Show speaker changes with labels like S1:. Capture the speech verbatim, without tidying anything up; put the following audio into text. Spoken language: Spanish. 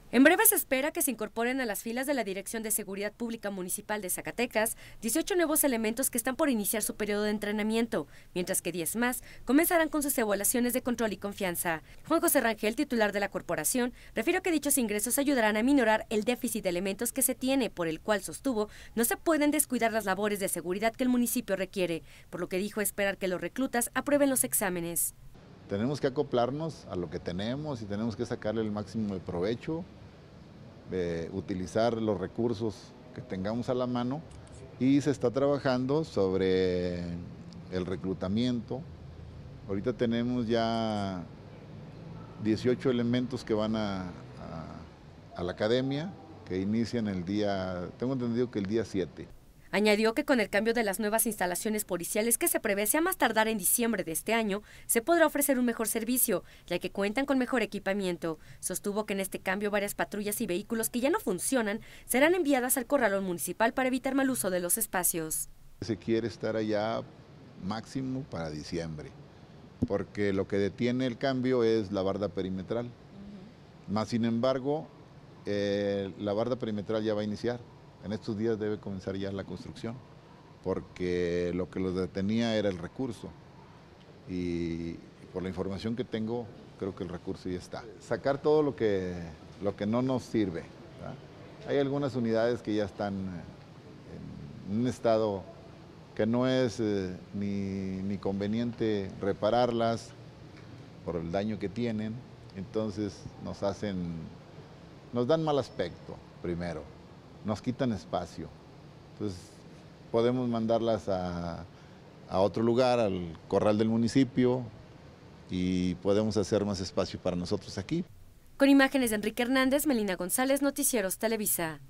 S1: En breve se espera que se incorporen a las filas de la Dirección de Seguridad Pública Municipal de Zacatecas dieciocho nuevos elementos que están por iniciar su periodo de entrenamiento, mientras que diez más comenzarán con sus evaluaciones de control y confianza. Juan José Rangel, titular de la corporación, refirió que dichos ingresos ayudarán a minorar el déficit de elementos que se tiene, por el cual sostuvo no se pueden descuidar las labores de seguridad que el municipio requiere, por lo que dijo esperar que los reclutas aprueben los exámenes.
S2: Tenemos que acoplarnos a lo que tenemos y tenemos que sacarle el máximo de provecho, de utilizar los recursos que tengamos a la mano, y se está trabajando sobre el reclutamiento. Ahorita tenemos ya dieciocho elementos que van a, a, a la academia, que inician el día, tengo entendido que el día siete.
S1: Añadió que con el cambio de las nuevas instalaciones policiales que se prevé sea más tardar en diciembre de este año, se podrá ofrecer un mejor servicio, ya que cuentan con mejor equipamiento. Sostuvo que en este cambio varias patrullas y vehículos que ya no funcionan serán enviadas al corralón municipal para evitar mal uso de los espacios.
S2: Se quiere estar allá máximo para diciembre, porque lo que detiene el cambio es la barda perimetral. Uh-huh. Más sin embargo, eh, la barda perimetral ya va a iniciar. En estos días debe comenzar ya la construcción, porque lo que los detenía era el recurso, y por la información que tengo, creo que el recurso ya está. Sacar todo lo que, lo que no nos sirve, ¿verdad? Hay algunas unidades que ya están en un estado que no es eh, ni, ni conveniente repararlas por el daño que tienen, entonces nos hacen, nos dan mal aspecto primero. Nos quitan espacio, entonces podemos mandarlas a, a otro lugar, al corral del municipio, y podemos hacer más espacio para nosotros aquí.
S1: Con imágenes de Enrique Hernández, Melina González, Noticieros Televisa.